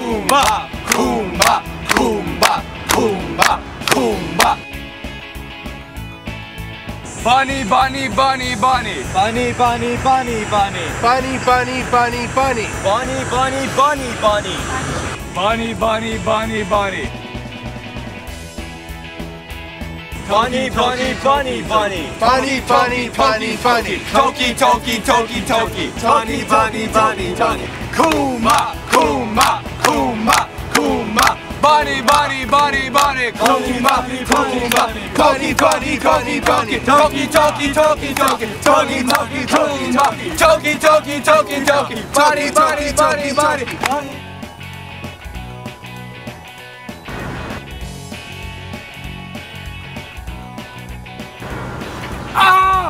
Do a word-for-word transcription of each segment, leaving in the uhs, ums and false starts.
Kumbah, Kumbah, Kumbah, Kumbah, Kumbah. Bunny, bunny, bunny, bunny. Bunny, bunny, bunny, bunny. Bunny, bunny, bunny, bunny. Bunny, bunny, bunny, bunny. Bunny, bunny, bunny, bunny. Bunny, bunny, bunny, bunny. Bunny, bunny, bunny, bunny. Toki, toki, toki, toki. Bunny, bunny, bunny, bunny. Kumbah, Kumbah, Kumbah, Kumbah. Bunny, bunny, bunny, bunny. Kumbah, Kumbah. Toki, toki, toki, toki. Toki, toki, toki, toki. Toki, toki, toki, toki. Toki, toki, toki, toki. Bunny, bunny, bunny, bunny. Ah!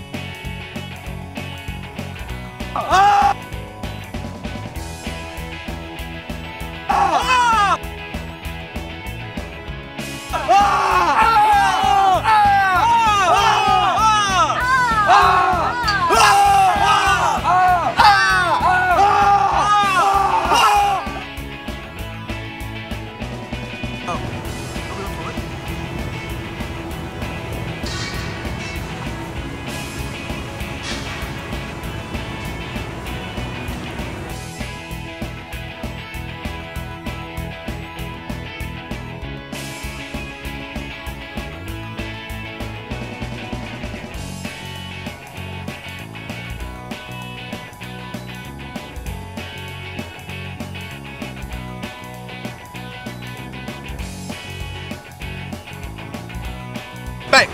Ah! Ah! Bang!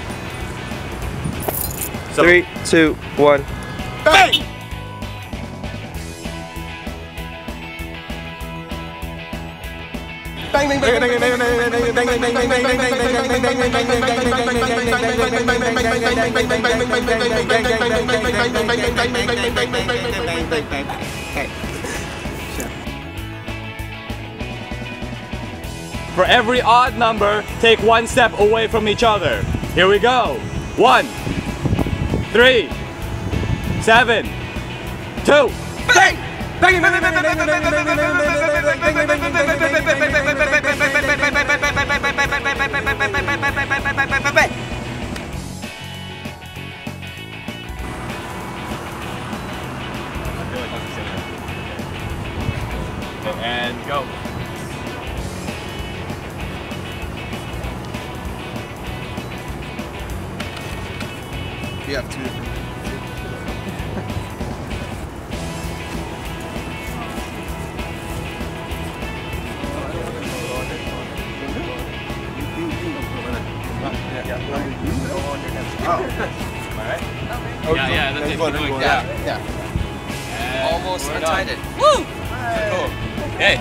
Three, two, one. Bang! Bang, bang, bang, bang, bang, bang, bang, bang, bang, bang, bang, bang, bang. For every odd number, take one step away from each other. Here we go. One, three, seven, two, bang! Bang! And go. You have two different. Yeah, yeah, that's it. Keep going. Yeah, yeah. Almost untied it. Woo! Cool. Hey.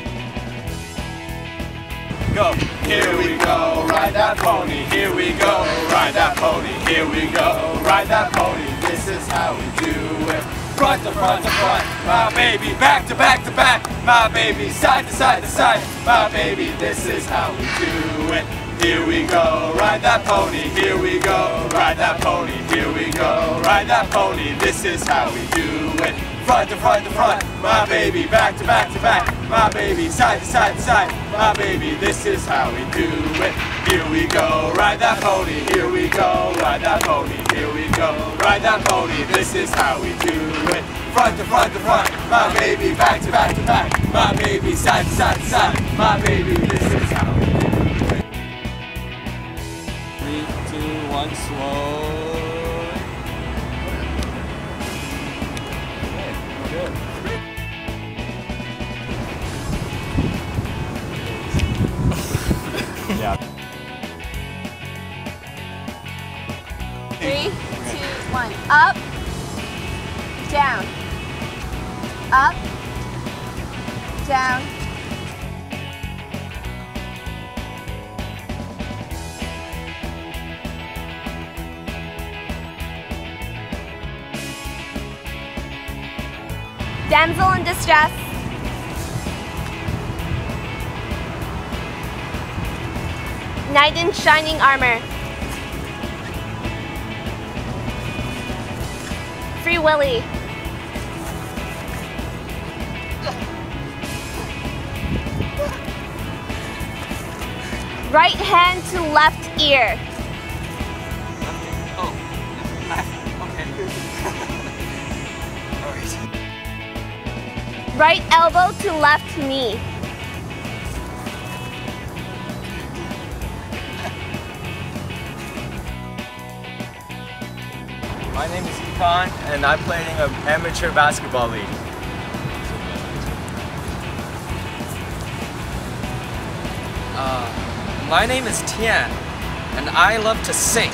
Go. Here we go, ride that pony. Here we go, ride that pony. Here we go, ride that pony. This is how we do it. Front to front to front, my baby. Back to back to back, my baby. Side to side to side, my baby. This is how we do it. Here we go, ride that pony. Here we go, ride that pony. Here we go, ride that pony. This is how we do it. Front to front to front, my baby. Back to back to back, my baby. Side to side to side, my baby. This is how we do it. Here we go, ride that pony. Here we go, ride that pony. Here we go, ride that pony. This is how we do it. Front to front to front, my baby. Back to back to back, my baby. Side to side to side, my baby. This is how we do it. Three, two, one, slow. Yeah. Three, two, one. Up, down, up, down. Damsel in distress. Knight in shining armor. Free Willy. Right hand to left ear. Oh, left. Okay. All right. Right elbow to left knee. My name is Econ, and I'm playing an amateur basketball league. Uh, my name is Tian, and I love to sing.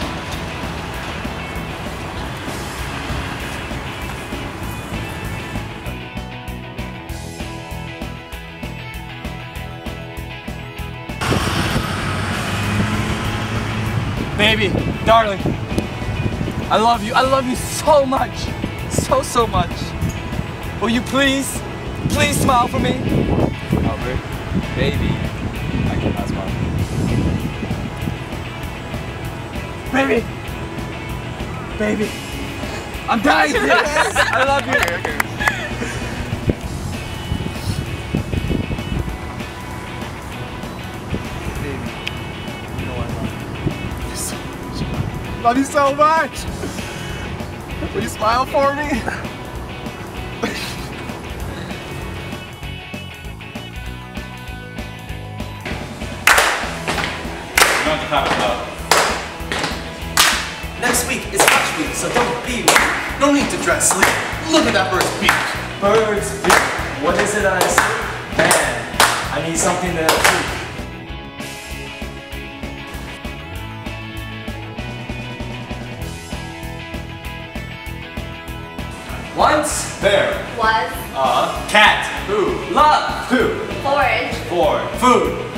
Baby, darling, I love you. I love you so much. So, so much. Will you please, please smile for me? Albert, baby, I cannot smile. Baby, baby, I'm dying. Yes, I love you. Okay, okay. Baby, you know I love you so much. Love you so much. Will you smile for me? Next week is Hutch Week, so don't be weak. No need to dress sleek. Look at that bird's beak. Birds, beak. What is it I see? Man, I need something to tweak. Once there Was a cat who loved to forage for food.